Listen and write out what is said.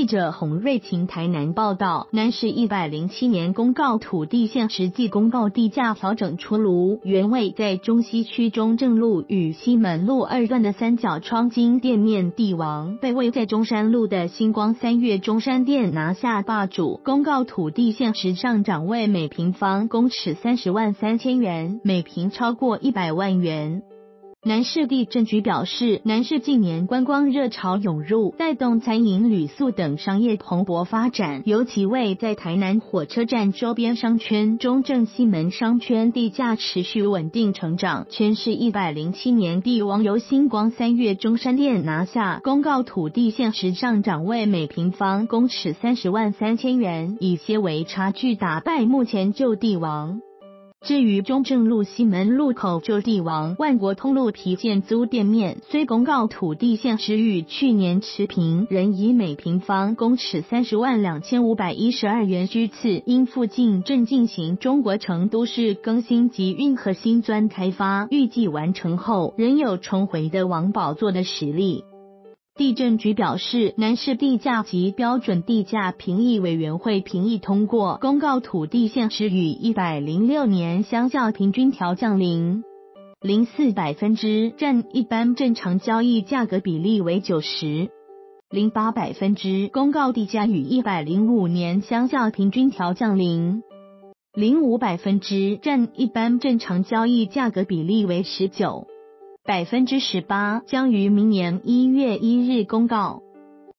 记者洪瑞琴台南报道，南市107年公告土地现实际公告地价调整出炉，原位在中西区中正路与西门路2段的三角窗金店面帝王，被位在中山路的星光3月中山店拿下霸主，公告土地现实上涨为每平方公尺30万3千元，每平超过100万元。南市地政局表示，南市近年观光热潮涌入，带动餐饮、旅宿等商业蓬勃发展，尤其位在台南火车站周边商圈中正西门商圈地价持续稳定成长。全市107年帝王由星光3月中山店拿下，公告土地现实上涨为每平方公尺30万3千元，以些微差距打败目前旧帝王。至于中正路西门路口旧帝王万国通路皮件租店面，虽公告土地现实与去年持平，仍以每平方公尺30万2512元居次，因附近正进行中国城都市更新及运河新钻开发，预计完成后仍有重回的王宝座的实力。地政局表示，南市地价及标准地价评议委员会评议通过，公告土地现实与106年相较平均调降0.04%，占一般正常交易价格比例为90.08%，公告地价与105年相较平均调降0.05%，占一般正常交易价格比例为19%，18%，将于明年1月1日公告。